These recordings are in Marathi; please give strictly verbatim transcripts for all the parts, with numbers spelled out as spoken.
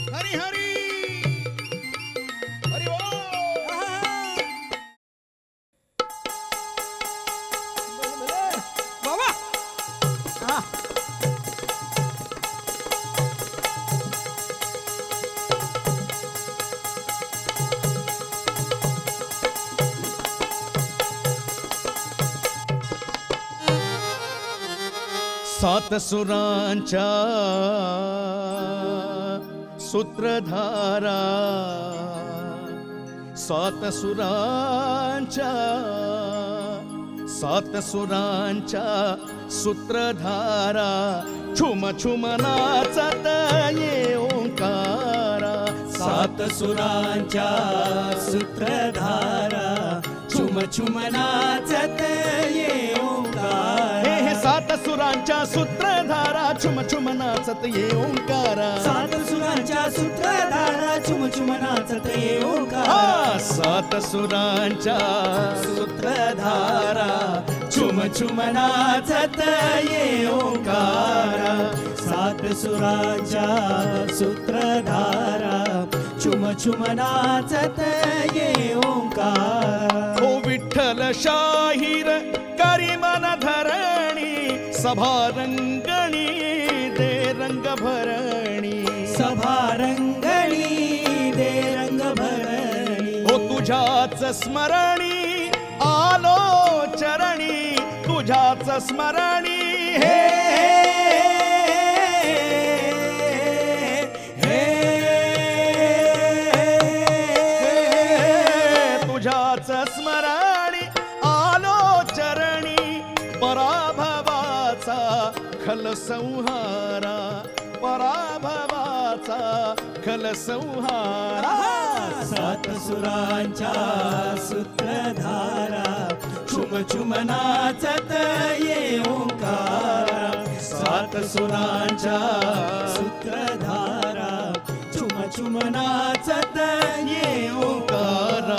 हरी हरी हरी बोल। बाबा सात सुरांच्या सूत्रधारा, सात सुरांच्या सात सुरांच्या सूत्रधारा, छुम छुम नाचत ये ओंकारा। सात सुरांच्या सूत्रधारा, छुम छुम नाचत ये ओंकार। हे हे सात सुरांच्या सूत्रधारा, छुम छुम नाचत ये ओंकारा। सात सुरांच्या सूत्रधारा, छुम छुम नाचत ये ओंकार। हा, सात सुरांच्या सूत्रधारा, छुम छुम नाचत ये ओंकारा। सात सुरांच्या सूत्रधारा, छुम छुम नाचत ये ओंकार। हो विठ्ठल शाहीर करी मन धरणी, सभा रंगणी दे रंग भरणी। सभा रंगणी दे रंग भरणी। हो तुझ्याच स्मरणी आलो चरणी, तुझ्याच स्मरणी हे हे तुझ्याच स्मरणी आलो चरणी। पराभवाचा खल संहारा, पराभवाचा खल संहारा। सात सुरांच्या सूत्रधारा, छुम छुम नाचत ये ओंकारा। सात सुरांच्या सूत्रधारा, छुम छुम नाचत ये ओंकारा।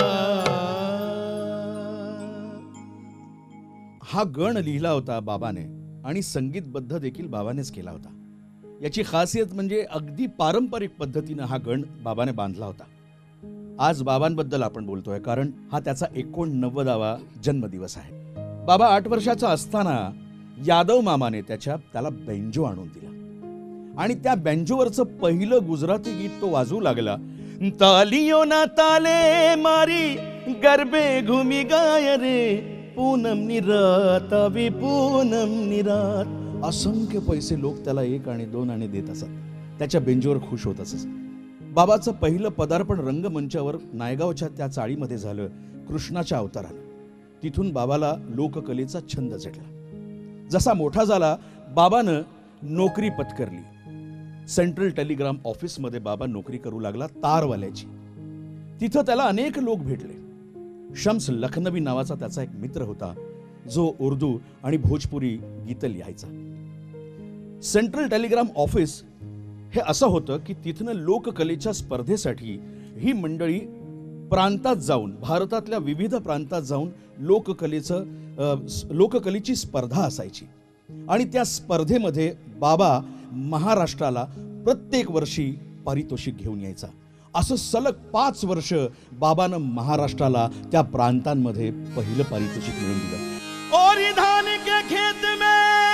हा गण लिहिला होता बाबाने आणि संगीतबद्ध देखील बाबानेच केला होता। याची खासियत म्हणजे अगदी पारंपरिक पद्धतीने हा गण बाबाने बांधला होता। आज बाबांबद्दल आपण बोलतोय कारण हा त्याचा एकोणनव्वदावा जन्मदिवस आहे। बाबा आठ वर्षाचा असताना यादव मामाने त्याच्या त्याला बेंजो आणून दिला आणि त्या बेंजोवरचं पहिलं गुजराती गीत तो वाजवू लागला। तालियो ना ताले मारी गरबे घुमी गाय रे, पूनम निरात आवी पूनम निरात। असंख्य पैसे लोक त्याला एक आणि दोन आणि देत असत, त्याच्या बेंजोवर खुश होत असत। बाबाचं पहिलं पदार्पण रंगमंचावर नायगावच्या त्या चाळीमध्ये झालं कृष्णाच्या अवतारानं। तिथून बाबाला लोककलेचा छंद चढला। जसा मोठा झाला बाबानं नोकरी पत्करली। सेंट्रल टेलिग्राम ऑफिसमध्ये बाबा नोकरी करू लागला तारवाल्याची। तिथं त्याला अनेक लोक भेटले। शम्स लखनवी नावाचा त्याचा एक मित्र होता जो उर्दू आणि भोजपुरी गीत लिहायचा। सेंट्रल टेलिग्राम ऑफिस हे असं होतं की तिथनं लोककलेच्या स्पर्धेसाठी ही मंडळी प्रांतात जाऊन, भारतातल्या विविध प्रांतात जाऊन लोककलेचं लोककलेची स्पर्धा असायची आणि त्या स्पर्धेमध्ये बाबा महाराष्ट्राला प्रत्येक वर्षी पारितोषिक घेऊन यायचा। असं सलग पाच वर्ष बाबानं महाराष्ट्राला त्या प्रांतांमध्ये पहिलं पारितोषिक मिळवून दिलं। और धान के खेत में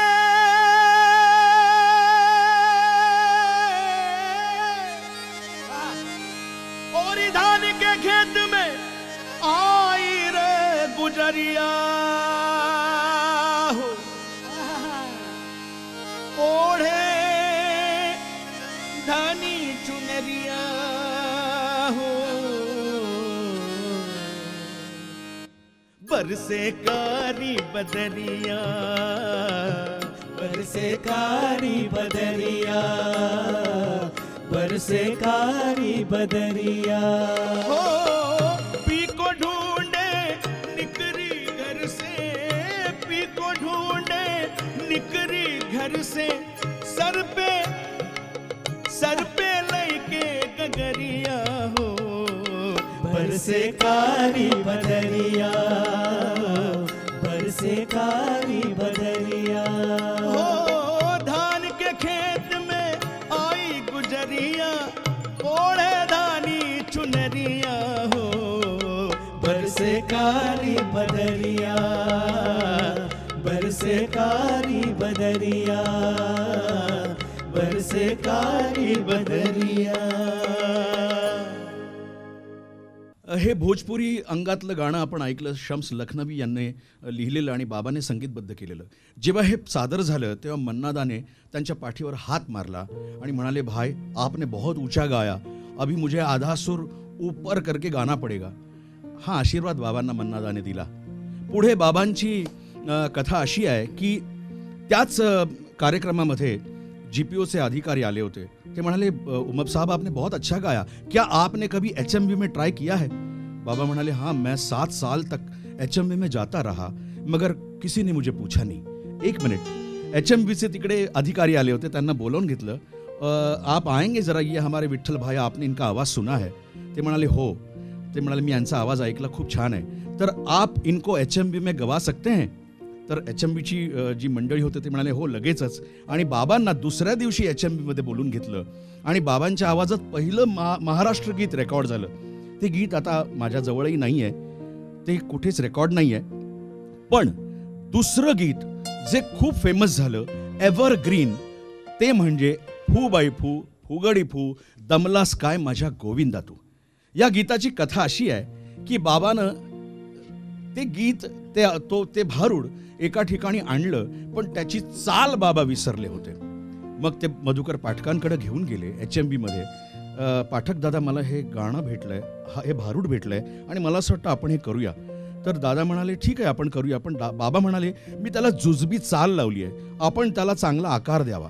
और धान के खेत में आई रे गुजरिया हो, ओढ़े धानी चुनरिया हो। बरसे कारी बदरिया, बरसे कारी बदरिया, बरसे कारी बदरिया। हो पी को ढूंढे निकरी घर से, पी को ढूंढे निकरी घर से, सर पे सर पे लैके गगरिया हो। बरसे कारी बदरिया, बरसे कारी बदरिया। हो धान के खेत में आई गुजरिया, ओढ़े धानी चुनरिया हो, बरसे कारी बदरिया, बरसे कारी बदरिया, बरसे कारी बदरिया. हे भोजपुरी अंगातलं गाणं आपण ऐकलं. शम्स लखनवी यांनी लिहिलेलं आणि बाबाने संगीतबद्ध केलेलं. जेव्हा हे सादर झालं तेव्हा मन्नादाने त्यांच्या पाठीवर हात मारला आणि म्हणाले, भाई आपने बहुत ऊंचा गाया, अभी मुझे आधा सुर ऊपर करके गाना पडेगा. हा आशीर्वाद बाबांना मन्नादाने दिला. पुढे बाबांची अ, कथा अशी आहे की त्याच अ, कार्यक्रमामध्ये जी पी ओचे अधिकारी आले होते. ते म्हणाले, उमब साहब आपने बहुत अच्छा गाया, क्या आपने कभी एच एम वी में ट्राई किया है? बाबा म्हणाले, हाँ मैं सात साल तक एच एम वी में जाता रहा मगर किसी ने मुझे पूछा नहीं. एक मिनिट, एच एम वीचे तिकडे अधिकारी आले होते, त्यांना बोलावून घेतलं. आप आएंगे जरा, ये हमारे विठ्ठल भाई, आपने इनका आवाज़ सुना है? ते म्हणाले, हो. ते म्हणाले, मी यांचा आवाज ऐकला, खूप छान आहे, तर आप इनको एच एम वी में गवा सकते हैं? तर एच एम बीची जी मंडळी होते ते म्हणाले, हो लगेचच. आणि बाबांना दुसऱ्या दिवशी एच एम बीमध्ये बोलून घेतलं आणि बाबांच्या आवाजात पहिलं महा महाराष्ट्र गीत रेकॉर्ड झालं. ते गीत आता माझ्याजवळही नाही आहे, ते कुठेच रेकॉर्ड नाही आहे. पण दुसरं गीत जे खूप फेमस झालं, एव्हरग्रीन, ते म्हणजे फू बाई फू, फुगडी फू, दमलास काय माझ्या गोविंदा तू. या गीताची कथा अशी आहे की बाबानं ते गीत, ते तो ते भारूड एका ठिकाणी आणलं, पण त्याची चाल बाबा विसरले होते. मग ते मधुकर पाठकांकडे घेऊन गेले एच एम बीमध्ये. पाठक दादा, मला हे गाणं भेटलंय, हा हे भारूड भेटलंय आणि मला असं वाटतं आपण हे करूया. तर दादा म्हणाले, ठीक आहे आपण करूया. पण बाबा म्हणाले, मी त्याला जुजबी चाल लावली आहे, आपण त्याला चांगला आकार द्यावा.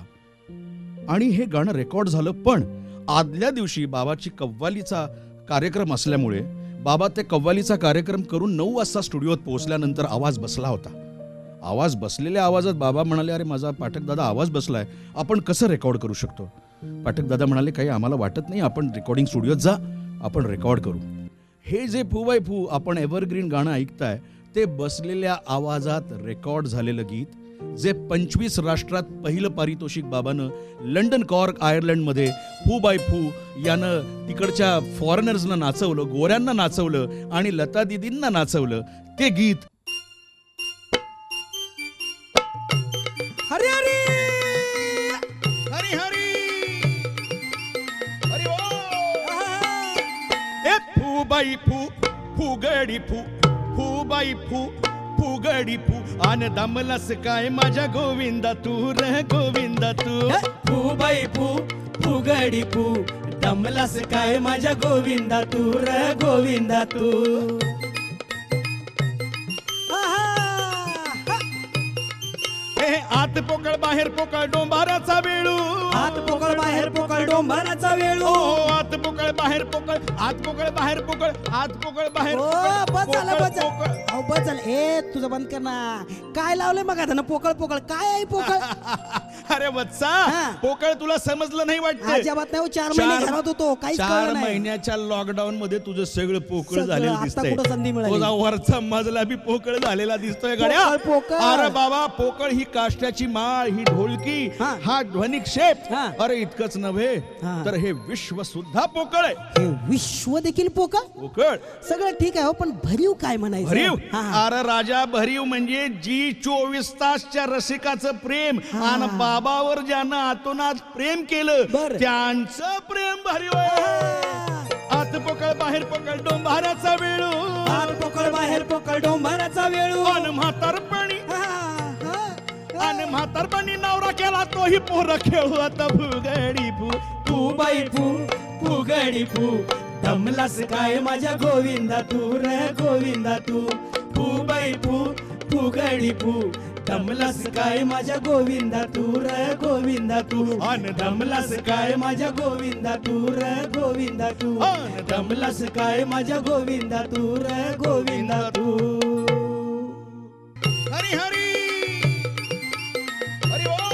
आणि हे गाणं रेकॉर्ड झालं. पण आदल्या दिवशी बाबाची कव्वालीचा कार्यक्रम असल्यामुळे बाबा ते कव्वालीचा कार्यक्रम करून नऊ वाजता स्टुडिओत पोहोचल्यानंतर आवाज बसला होता. आवाज बसलेल्या आवाजात बाबा म्हणाले, अरे माझा पाठक दादा आवाज बसलाय, आपण कसं रेकॉर्ड करू शकतो? पाठक दादा म्हणाले, काही आम्हाला वाटत नाही, आपण रेकॉर्डिंग स्टुडिओत जा, आपण रेकॉर्ड करू. हे जे फू बाय फू आपण एव्हरग्रीन गाणं ऐकताय, ते बसलेल्या आवाजात रेकॉर्ड झालेलं गीत, जे पंचवीस राष्ट्रात पहिलं पारितोषिक बाबानं लंडन, कॉर्क, आयर्लंडमध्ये फू बाय फू यानं तिकडच्या फॉरेनर्सना नाचवलं, गोऱ्यांना नाचवलं आणि लता दिदींना नाचवलं. ते गीत हरी हरी हरी हरी हरी ओ, ए फू बाई फू, फुगडी फू, फू बाई फू, फुगडी फू, आन दमलास काय माझ्या गोविंदा तू, रे गोविंदा तू. फू बाई फू, फुगडी फू, दमलास काय माझ्या गोविंदा तू, रे गोविंदा तू. आत पोकळ बाहेर पोकळ डोंबाराचा वेळू, आत पोकळ बाहेर पोकळ डोंबाराचा वेळू, आत पोकळ बाहेर पोकळ, आत पोकळ बाहेर पोकळ, आत पोकळ बाहेर ओ बस झालं बस झालं. अहो बस झालं. ए तुझं बंद कर ना. काय लावलंय मग आता ना पोकळ पोकळ? काय आहे पोकळ? अरे वत्सा, हा. पोकळ तुला समजलं नाही वाटतं? अजिबात नाही. चार महिने घरात होतो, काहीच चार कळलं नाही. महिन्याच्या लॉकडाऊन मध्ये तुझं सगळं पोकळ सगळं, झालेलं आता दिसतंय. कुठं संधी मिळाली? तुझा वरचा मजला बी पोकळ झालेला दिसतोय गड्या. पोकळ, पोकळ. अरे बाबा, पोकळ ही काष्ट्याची माळ, ही ढोलकी, हा. हा ध्वनिक्षेप. हा. अरे इतकंच नव्हे हा. तर हे विश्व सुद्धा पोकळ आहे. हे विश्व देखील पोकळ? पोकळ सगळं ठीक आहे हो, पण भरीव काय म्हणायचं? भरीव. हा, हा. अरे राजा, भरीव म्हणजे जी चोवीस तासच्या रसिकाचं प्रेम हा. आणि बाबावर ज्यानं आतोनात प्रेम केलं, बरं. त्यांचं प्रेम भरीव आहे. आत पोकळ बाहेर पोकळ डोंबाराचा वेळू, आत पोकळ बाहेर पोकळ डोंबाराचा वेळू, अन म्हातारपणी, हा, हा. अन म्हातारपणी नवरा केला तोही पोरं खेळू आता फुगडी फू. फू बाई फू, फुगडी फू, दमलास काय माझ्या गोविंदा तू, रे गोविंदा तू. फू बाई फू, फुगडी फू, दमलास काय माझ्या गोविंदा तू, रे गोविंदा तू. अन दमलास काय माझ्या गोविंदा तू, रे गोविंदा तू. अन दमलास काय माझ्या गोविंदा तू, रे गोविंदा तू. हरी हरी हरी ओ.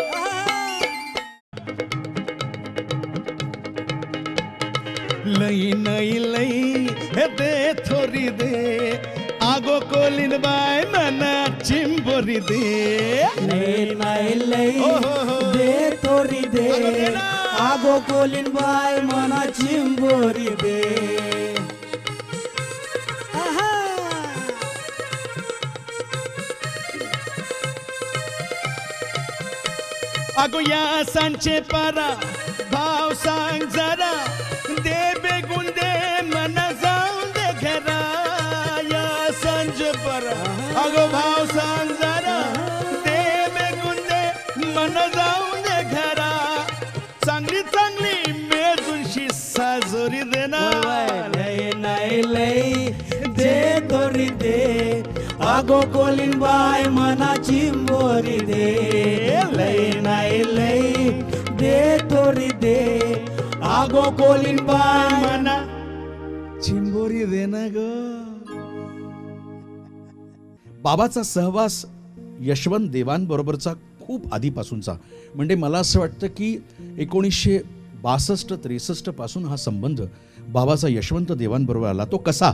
लई नई लई हे दे थोरी दे, आगो कोलिन बाय नाना चिंबोरी दे. ले नाय ले ओ हो हो. दे तोरी दे, अगं दे ना. आगो कोलीन बाय मना चिंबोरी दे. आहा. अगो या सांचे पारा भाव सांग जरा दे बेगुन दे मन जाऊन दे घरा. या सांचे पारा अगो भाव सांग जरा दे बेगुन दे मन जाऊन दे घरा. चांगली चांगली मेजूनशी साजोरी दे ना. लय नाही लय दे तोरी दे. आगो कोलीन बाय मना चिंबोरी दे. लय नाही लय दे तोरी दे. आगो कोलीन बाय मना चिंबोरी दे ना ग. बाबाचा सहवास यशवंत देवांबरोबरचा खूप आधीपासूनचा, म्हणजे मला असं वाटतं की एकोणीसशे बासष्ट त्रेसष्ट पासून हा संबंध बाबाचा यशवंत देवांबरोबर आला. तो कसा?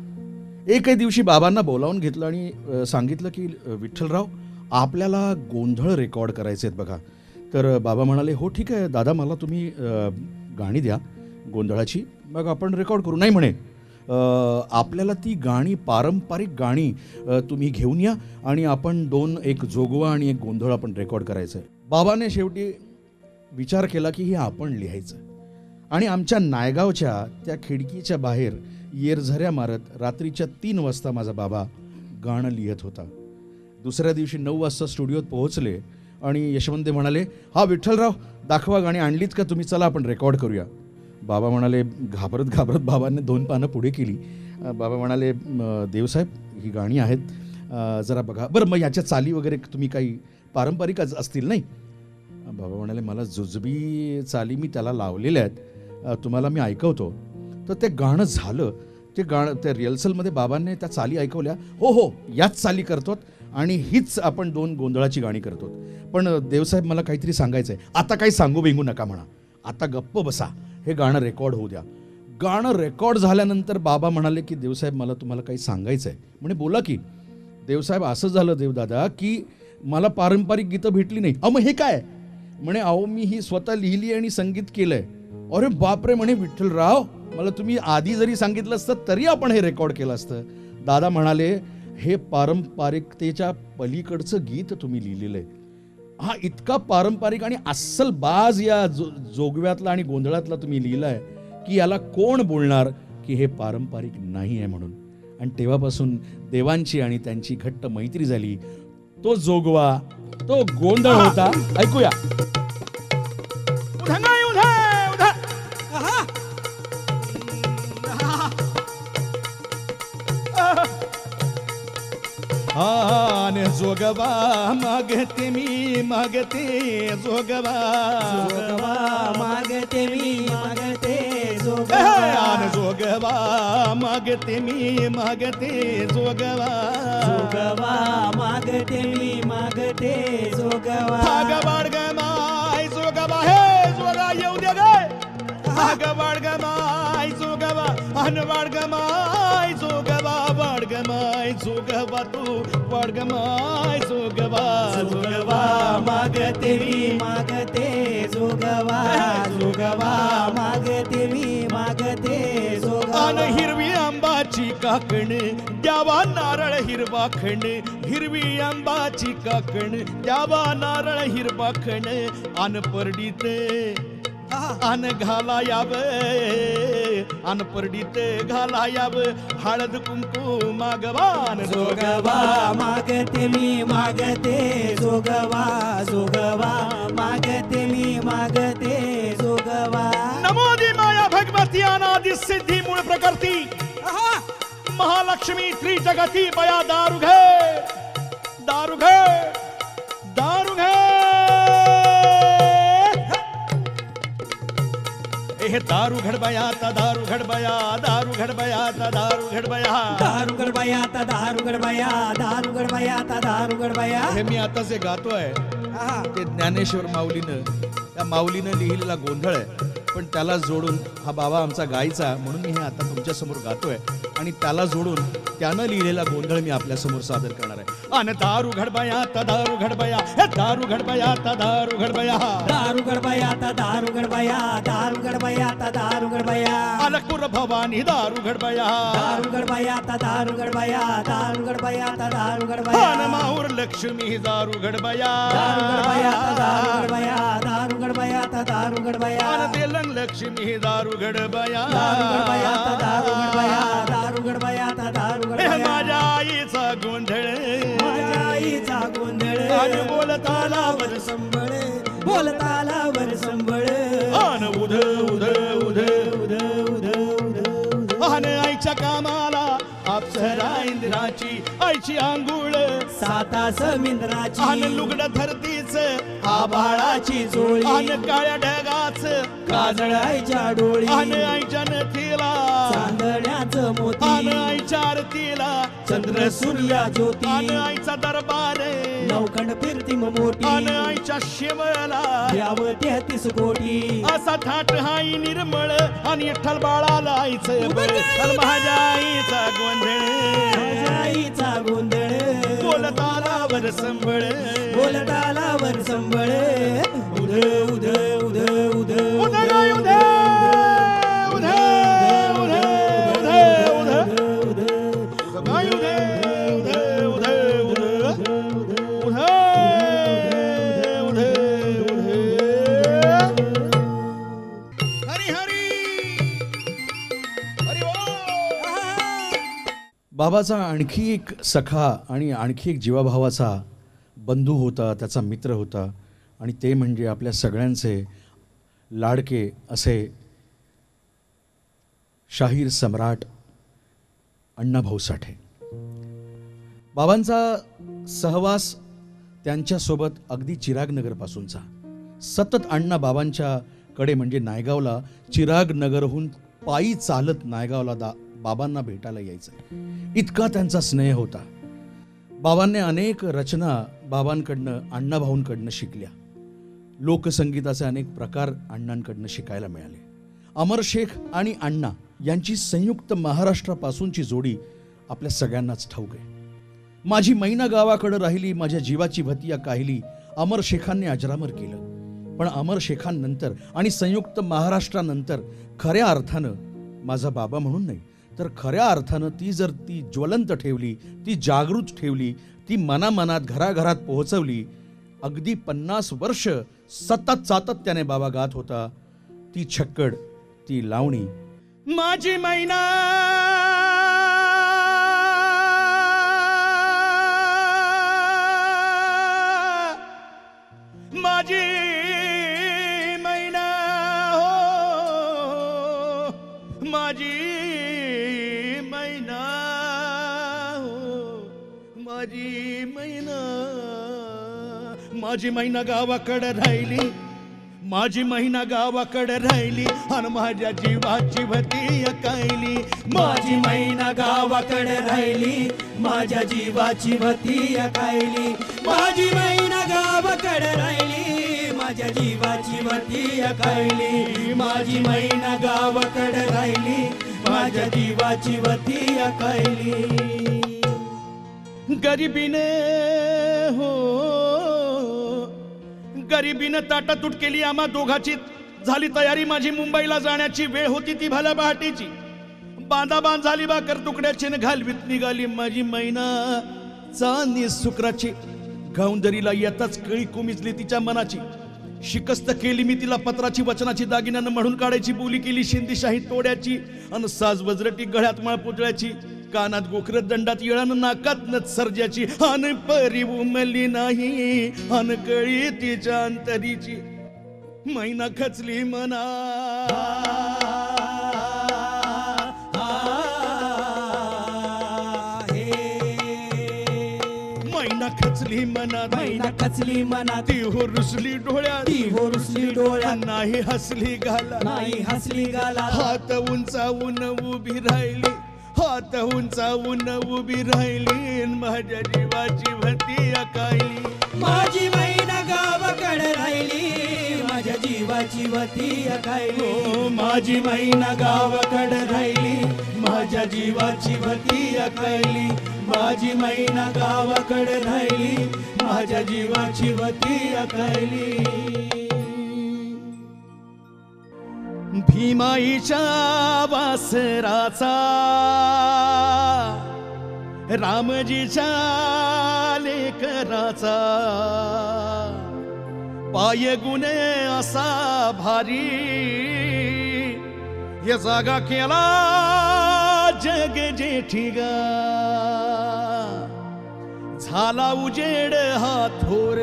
एकही दिवशी बाबांना बोलावून घेतलं आणि अ, सांगितलं की अ, विठ्ठलराव आपल्याला गोंधळ रेकॉर्ड करायचे आहेत बघा. तर बाबा म्हणाले हो ठीक आहे दादा, मला तुम्ही अ, गाणी द्या गोंधळाची, मग आपण रेकॉर्ड करू. नाही म्हणे, अ, आपल्याला ती गाणी, पारंपरिक गाणी अ, तुम्ही घेऊन या आणि आपण दोन, एक जोगवा आणि एक गोंधळ आपण रेकॉर्ड करायचं आहे. बाबाने शेवटी विचार केला की हे आपण लिहायचं. आणि आमच्या नायगावच्या त्या खिडकीच्या बाहेर येरझऱ्या मारत रात्रीच्या तीन वाजता माझा बाबा गाणं लिहित होता. दुसऱ्या दिवशी नऊ वाजता स्टुडिओत पोहोचले आणि यशवंत म्हणाले हा विठ्ठलराव दाखवा गाणी आणलीत का तुम्ही, चला आपण रेकॉर्ड करूया. बाबा म्हणाले, घाबरत घाबरत बाबांनी दोन पानं पुढे केली. बाबा म्हणाले देवसाहेब ही गाणी आहेत, जरा बघा बरं, मग याच्या चाली वगैरे तुम्ही काही पारंपरिक असतील नाही. बाबा म्हणाले मला जुजबी चाली मी त्याला लावलेल्या आहेत, तुम्हाला मी ऐकवतो. तर ते गाणं झालं. ते गाणं त्या रिहर्सलमध्ये बाबांनी त्या चाली ऐकवल्या. हो हो याच चाली करतो आणि हीच आपण दोन गोंधळाची गाणी करतो. पण देवसाहेब मला काहीतरी सांगायचं आहे. आता काही सांगू बिंगू नका म्हणा, आता गप्प बसा, हे गाणं रेकॉर्ड होऊ द्या. गाणं रेकॉर्ड झाल्यानंतर बाबा म्हणाले की देवसाहेब मला तुम्हाला काही सांगायचं आहे. म्हणे बोला की. देवसाहेब असं झालं देवदादा की मला पारंपरिक गीतं भेटली नाही. अहो मग हे काय? म्हणे अहो मी ही स्वतः लिहिली आणि संगीत केलंय. अरे बापरे, म्हणे विठ्ठलराव मला तुम्ही आधी जरी सांगितलं असतं तरी आपण हे रेकॉर्ड केलं असतं. दादा म्हणाले हे पारंपरिकतेच्या पलीकडचं गीत तुम्ही लिहिलेलं आहे. हा इतका पारंपरिक आणि अस्सल बाज या जो जोगव्यातला आणि गोंधळातला तुम्ही लिहिलाय की याला कोण बोलणार की हे पारंपरिक नाही आहे म्हणून. आणि तेव्हापासून देवांची आणि त्यांची घट्ट मैत्री झाली. तो जोगवा, तो गोंधळ होता. ऐकूया. आन जोगवा मागते मी मागते जोगवा. जोगवा मागते मी मागते जोगवा. आन जोगवा मागते मी मागते जोगवा. जोगवा मागते मी मागते जोगवा. भाग बाळग माय जोगवा हे जोगा येऊ दे गे. भाग बाळग माय जोगवा अन बाळग माय जोगवा. बाळग माय जोगवा तू बाळग माय जोगवा. जोगवा मागते मी मागते जोगवा. जोगवा मागते मी मागते जोगवा. अन हिरवी आंबाची काकण द्यावा नारळ हिरवा खण. हिरवी आंबाची काकण द्यावा नारळ हिरवा खण. अन परडीत अन घालायाव अन परडीत घालायाव हळद कुंकू मागवान. जोगवा मागते मी मागते जोगवा. जोगवा मागते मी मागते जोगवा. नमोदी माया भगवती अनादि सिद्धी मूळ प्रकृती महालक्ष्मी त्रिजगती बया दारू घे दारू घे दारू घे. हे दारू घडबया ता दारू घडबया दारू घडबया ता दारू घडबया. दारू गडबया ता दारू गडबया दारू गडबया ता दारू गडबया. हे मी आता जे गातोय ते ज्ञानेश्वर माऊलीनं, त्या माऊलीनं लिहिलेला गोंधळ आहे. पण त्याला जोडून हा बाबा आमचा गायचा म्हणून मी हे आता तुमच्या समोर गातोय आणि त्याला जोडून त्यानं लिहिलेला गोंधळ मी आपल्या समोर सादर करणार आहे. अन दारू घडबयात दारू घडबया हे दारू घडबयात दारू घडबया दारू गडबया ता दारू गडबया दारू गडबया ता दारू गडबया अलकुर भवानी दारू घडबया दारू गडबया ता दारू गडबया दारू गडबया ता दारू गडबया अन माऊर लक्ष्मी दारू घडबया दारू गडबया ता दारू गडबया दारू गडबया ता दारू गडबया अन तेलंग लक्ष्मी दारू घडबया दारू गडबया ता दारू गडबया दारू गडबया ता दारू हे गडबया माझ्या आईचा गोंधळ माझ्या आईचा गोंधळ आणि बोलतालावर संबळ बोलतालावर संबळ अन उध उध उध उध उध उध अन आईच्या कामाला अप्सरा इंद्राची आईची आंघोळ साता समिंद्राची अन लुगड धरतीच आभाळाची जोळी अन काळ्या ढगाच काजळ आईच्या डोळी अन आईच्या नथीला चांदण्याचं अन मोती आईच्या आरतीला चंद्र सूर्या ज्योती अन आईचा दरबार नौखंड फिरती अन मोठी आईच्या शिमला द्यावं तेहतीस कोटी असा थाट हाई निर्मळ आणि विठ्ठल बाळाला आईचं बळ अन माझ्या आईचा गोंधळ माझ्या आईचा गोंधळ बोलतालावर संबळ बोलतालावर संबळ उध उध उध उध उध गाय उध उध उध उध उध उध गाय उध उध उध उध उध हरी हरी हरी बाबाचा आणखी एक सखा आणि आणखी एक जीवाभावाचा बंधू होता, त्याचा मित्र होता आणि ते म्हणजे आपल्या सगळ्यांचे लाडके असे शाहीर सम्राट अण्णाभाऊ साठे. बाबांचा सहवास त्यांच्यासोबत अगदी चिरागनगरपासूनचा. सतत अण्णा बाबांच्याकडे म्हणजे नायगावला चिरागनगरहून पायी चालत नायगावला दा बाबांना भेटायला यायचं. इतका त्यांचा स्नेह होता. बाबांनी अनेक रचना बाबांकडनं अण्णाभाऊंकडनं शिकल्या. लोकसंगीताचे अनेक प्रकार अण्णांकडनं शिकायला मिळाले. अमर शेख आणि अण्णा यांची संयुक्त महाराष्ट्रापासूनची जोडी आपल्या सगळ्यांनाच ठाऊक आहे. माझी मैना गावाकडे राहिली, माझ्या जीवाची भतिया काहिली अमर शेखांनी अजरामर केलं. पण अमर शेखांनंतर आणि संयुक्त महाराष्ट्रानंतर खऱ्या अर्थानं माझा बाबा म्हणून नाही तर खऱ्या अर्थानं ती जर ती ज्वलंत ठेवली, ती जागृत ठेवली, ती मनामनात घराघरात पोहोचवली, अगदी पन्नास वर्ष सतत सातत्याने बाबा गात होता ती छक्कड, ती लावणी. माझी मैना माझी मैना हो माझी मैना हो माझी मैना माझी मैना गावाकडे राहिली, माझी मैना गावाकडे राहिली आणि माझ्या जीवाची भती अकायली. माझी मैना गावाकडे राहिली, माझ्या जीवाची भती अकायली. माझी मैना गावाकडे राहिली, माझ्या जीवाची भती अकायली. माझी मैना गावाकडे राहिली, माझ्या जीवाची भती अकायली. गरिबीने हो गरिबीनं ताटातूट केली आम्हा दोघाची. झाली तयारी माझी मुंबईला जाण्याची, वेळ होती ती भल्या पहाटेची. बांधा बांध झाली भाकर तुकड्याची न घालवीत निघाली माझी मैना चांदी सुकराची. गावंदरीला येताच कळी कोमिजली तिच्या मनाची. शिकस्त केली मी तिला पत्राची वचनाची, दागिन्यानं म्हणून काढायची बोली केली शिंदीशाही तोड्याची. अन साज वजरटी गळ्यात माळ पुतळ्याची, कानात गोखरत दंडात येळानं नाकात नथ सर्जाची. अन परी उमली नाही अन कळी तिच्या अंतरीची. मैना खचली मना मैना खचली मना मैना खचली मनात, ती हो रुसली डोळ्यात, ती हो रुसली डोळ्यात, नाही हसली गाला, नाही हसली गाला. हात उंचावून उभी राहिली, हात उंचावून उभी राहिली माझ्या जीवाची भती अकायली. माझी मैना गावाकडे राहिली, माझ्या जीवाची भती अकायली. माझी मैना गावाकडे राहिली, माझ्या जीवाची भती अकायली. माझी मैना गावाकडे राहिली माझ्या जीवाची वती अकायली भीमाईच्या वासराचा रामजीच्या लेकराचा पाय गुणे असा भारी या जागा केला जग जेठीगा झाला उजेड हा थोर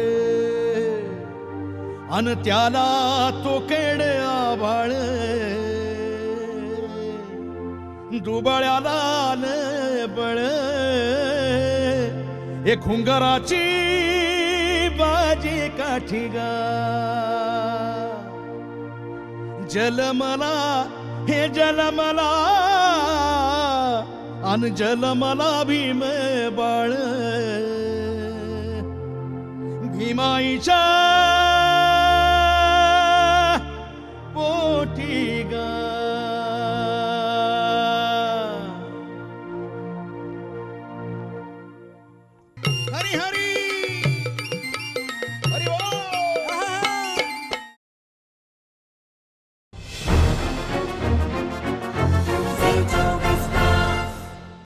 अन त्याला तोकेड आभाळ दुबळ्याला बळ एक खुंगराची बाजी काठीगा जलमला हे जलमला अन जलमला भीम बाळ भीमाईच्या पोटीगा हरी हरी